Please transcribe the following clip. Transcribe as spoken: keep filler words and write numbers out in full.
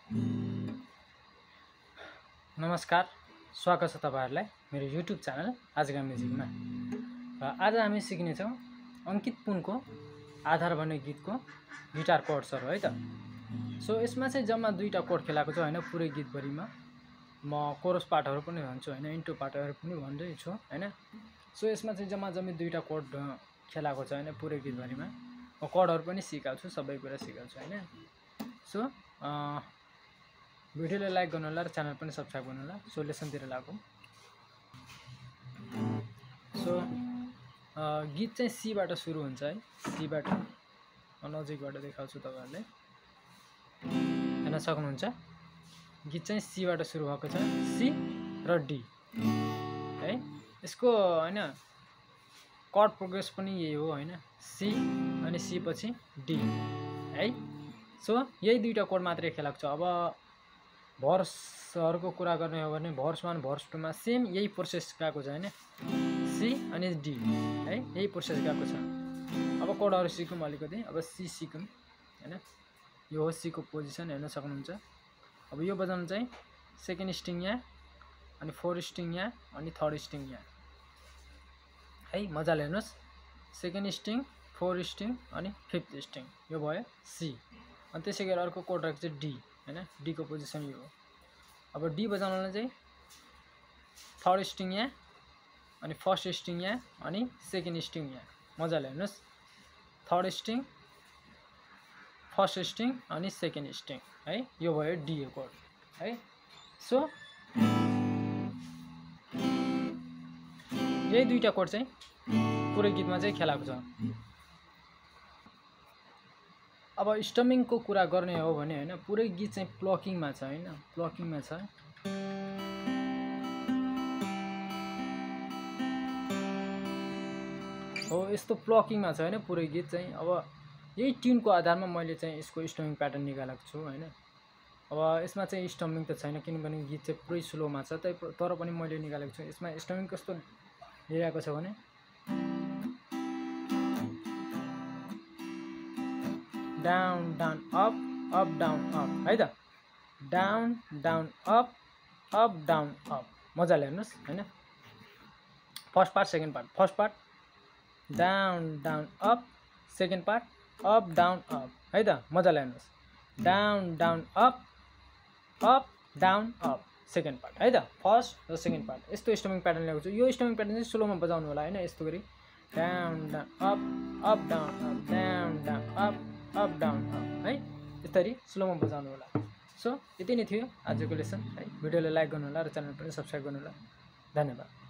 नमस्कार, स्वागत छ तपाईहरुलाई मेरो युट्युब च्यानल आजगा म्युजिकमा। र आज हामी सिक्नेछौं अंकित पुनको आधार भन्ने गीतको गिटार कोर्ड्सहरु है त। सो यसमा चाहिँ जम्मा दुईटा कोर्ड खेलाएको छु हैन, पुरै गीतभरिमा म कोरस पार्टहरु पनि भन्छु हैन, इन्ट्रो पार्टहरु पनि भन्दै छु हैन। सो यसमा चाहिँ जम्मा जम्मी दुईटा कोर्ड खेलाएको छ हैन पुरै गीतभरिमा। म कोर्डहरु पनि सिकाउँछु, सबै कुरा सिकाउँछु हैन। सो अ भिडियोलाई लाइक गर्नु होला र च्यानल पनि सब्स्क्राइब गर्नु होला। सो लेसनतिर लागौं। सो गीत चाहिँ सी बाट सुरु हुन्छ है, सी बाट। म नजिकबाट देखाउँछु तपाईहरुले, हेर्न सक्नुहुन्छ। गीत चाहिँ सी बाट सुरु भएको छ, सी र डी है। यसको हैन कर्ड प्रोग्रेस पनि यही हो हैन, सी अनि सी पछि डी है। सो यही दुईटा कोड मात्रै खेलाएको छ। अब भर्सहरुको कुरा गर्ने हो भने भर्स वन भर्स टू मा सेम यही प्रोसेस गएको छ हैन, सी अनि डी है, यही प्रोसेस गएको छ। अब कोडहरु सिकौं अलिकति। अब सी सिकौं हैन, यो हो सी को पोजिसन, हेर्न सक्नुहुन्छ। अब यो बजाउनु चाहिँ सेकेन्ड स्ट्रिङ यहाँ अनि फोर्थ स्ट्रिङ यहाँ अनि थर्ड स्ट्रिङ यहाँ है, मजाले हेर्नुस्। सेकेन्ड स्ट्रिङ, फोर्थ स्ट्रिङ अनि फिफ्थ स्ट्रिङ, यो भयो सी। अनि त्यसैगरी अर्को कोड रहेको चाहिँ डी हैन, डी को पोजिसन यो हो। अब डी बजाउनलाई चाहिँ थर्ड स्ट्रिङ यहाँ अनि फर्स्ट स्ट्रिङ यहाँ अनि सेकेन्ड स्ट्रिङ यहाँ, मजाले हेर्नुस्। थर्ड स्ट्रिङ, फर्स्ट स्ट्रिङ अनि सेकेन्ड स्ट्रिङ है, यो भयो डी कोड है। सो यही दुईटा कोड चाहिँ पुरै गीतमा चाहिँ खेलाएको छ। अब स्टमिङ को कुरा गर्ने हो भने हैन, पुरै गीत चाहिँ प्लकिङमा छ हैन, प्लकिङमा छ। हो यस्तो प्लकिङमा छ हैन पुरै गीत चाहिँ। अब यही ट्युनको आधारमा मैले चाहिँ यसको स्टमिङ प्याटर्न निकालेको छु हैन। अब यसमा चाहिँ स्टमिङ त छैन किनभने गीत चाहिँ पुरै स्लोमा छ, तर पनि मैले निकालेको छु। यसमा स्टमिङ कस्तो लिएको छ भने down down up up down up है त, down down up up down up, मजाले हेर्नुस् हैन। First part second part, first part down down up, second part up down up है त, मजाले हेर्नुस्। Down down up up down up, second part है त, फर्स्ट र सेकेन्ड पार्ट। यस्तो स्टमिङ प्याटर्न ल्याएको छु। यो स्टमिङ प्याटर्न चाहिँ स्लोमा बजाउनु होला हैन, यस्तो गरी down down up up down up, down down up up down up है, यसरी स्लोमा बजाउनु होला। सो यति नै थियो आजको लेसन है। भिडियोलाई लाइक गर्नु होला र च्यानल पनि सब्स्क्राइब गर्नु होला। धन्यवाद।